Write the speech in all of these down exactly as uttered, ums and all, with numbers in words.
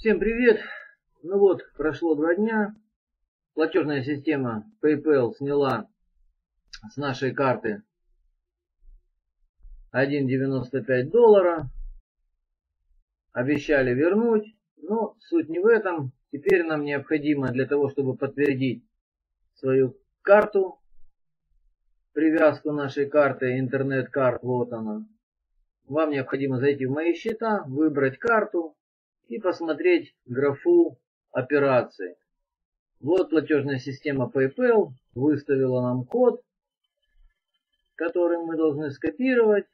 Всем привет! Ну вот, прошло два дня. Платежная система PayPal сняла с нашей карты один девяносто пять доллара. Обещали вернуть, но суть не в этом. Теперь нам необходимо для того, чтобы подтвердить свою карту, привязку нашей карты, интернет-карт, вот она. Вам необходимо зайти в мои счета, выбрать карту и посмотреть графу операции. Вот платежная система PayPal выставила нам код, который мы должны скопировать.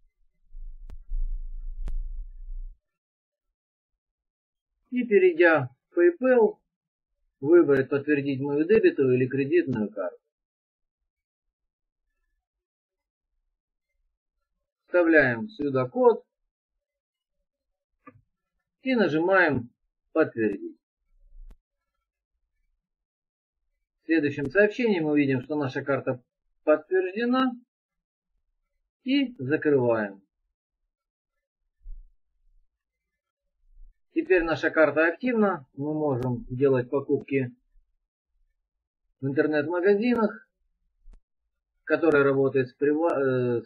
И перейдя в PayPal, выбрать подтвердить мою дебетовую или кредитную карту. Вставляем сюда код и нажимаем подтвердить. В следующем сообщении мы увидим, что наша карта подтверждена, и закрываем. Теперь наша карта активна, мы можем делать покупки в интернет-магазинах, которые работают с, прива... э, с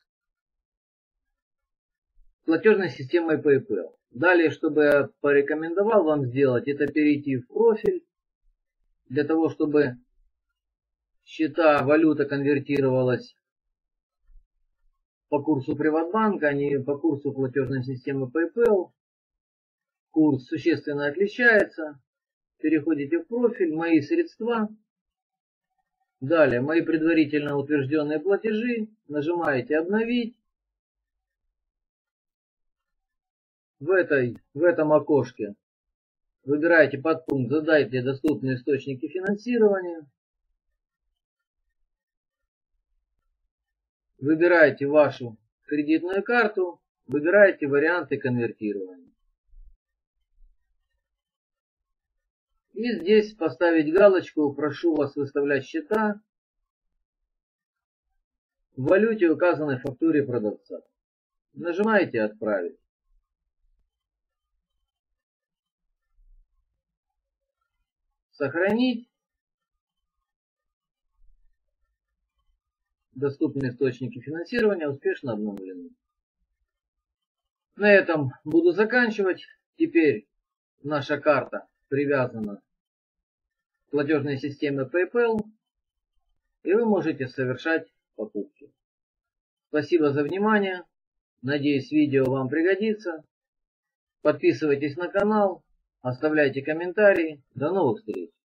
платежной системой PayPal. Далее, чтобы я порекомендовал вам сделать, это перейти в профиль, для того, чтобы счета, валюта конвертировалась по курсу Приватбанка, а не по курсу платежной системы PayPal. Курс существенно отличается. Переходите в профиль, мои средства. Далее, мои предварительно утвержденные платежи. Нажимаете обновить. В, этой, в этом окошке выбираете подпункт «Задайте доступные источники финансирования». Выбираете вашу кредитную карту, выбираете варианты конвертирования. И здесь поставить галочку «Прошу вас выставлять счета в валюте, указанной в фактуре продавца». Нажимаете «Отправить». Сохранить. Доступные источники финансирования успешно обновлены. На этом буду заканчивать. Теперь наша карта привязана к платежной системе PayPal, и вы можете совершать покупки. Спасибо за внимание. Надеюсь, видео вам пригодится. Подписывайтесь на канал, оставляйте комментарии. До новых встреч!